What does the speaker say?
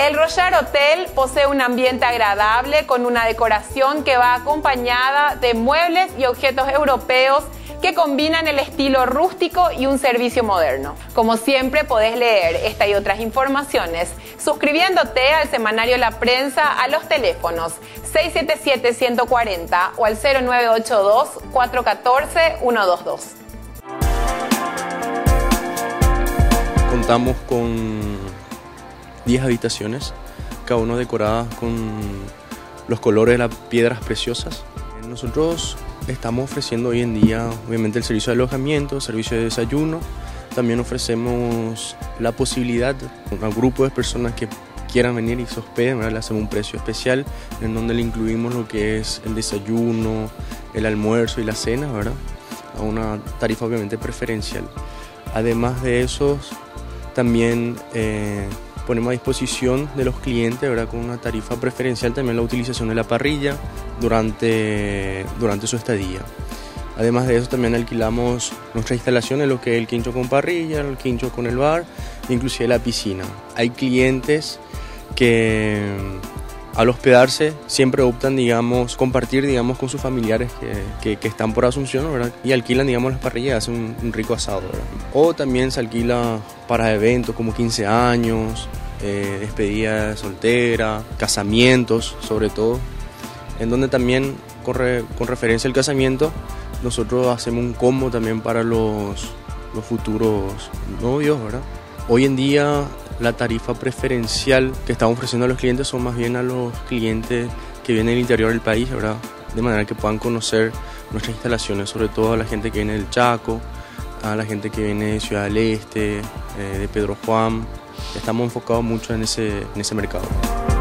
El Royal Hotel posee un ambiente agradable con una decoración que va acompañada de muebles y objetos europeos que combinan el estilo rústico y un servicio moderno. Como siempre, podés leer esta y otras informaciones suscribiéndote al semanario La Prensa a los teléfonos 677-140 o al 0982-414-122. Contamos con 10 habitaciones, cada una decorada con los colores de las piedras preciosas. Nosotros estamos ofreciendo hoy en día, obviamente, el servicio de alojamiento, servicio de desayuno. También ofrecemos la posibilidad a un grupo de personas que quieran venir y se hospeden, ¿verdad? Le hacemos un precio especial en donde le incluimos lo que es el desayuno, el almuerzo y la cena, ¿verdad? A una tarifa obviamente preferencial. Además de eso, también ponemos a disposición de los clientes, ¿verdad? Con una tarifa preferencial también la utilización de la parrilla durante su estadía. Además de eso, también alquilamos nuestras instalaciones, lo que es el quincho con parrilla, el quincho con el bar, inclusive la piscina. Hay clientes que al hospedarse siempre optan, digamos, compartir, digamos, con sus familiares que están por Asunción, ¿verdad? Y alquilan, digamos, las parrillas y hacen un rico asado, ¿verdad? O también se alquila para eventos como 15 años, despedida de soltera, casamientos sobre todo, en donde también con referencia al casamiento nosotros hacemos un combo también para los futuros novios, ¿verdad? Hoy en día la tarifa preferencial que estamos ofreciendo a los clientes son más bien a los clientes que vienen del interior del país, ¿verdad? De manera que puedan conocer nuestras instalaciones, sobre todo a la gente que viene del Chaco, a la gente que viene de Ciudad del Este, de Pedro Juan. Estamos enfocados mucho en ese mercado.